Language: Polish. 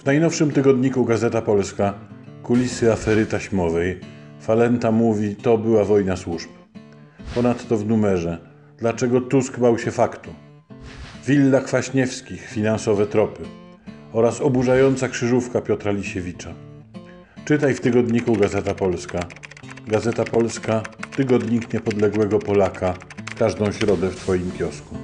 W najnowszym tygodniku Gazeta Polska kulisy afery taśmowej. Falenta mówi, to była wojna służb. Ponadto w numerze, dlaczego Tusk bał się faktu. Willa Kwaśniewskich, finansowe tropy oraz oburzająca krzyżówka Piotra Lisiewicza. Czytaj w tygodniku Gazeta Polska. Gazeta Polska, tygodnik niepodległego Polaka, w każdą środę w Twoim kiosku.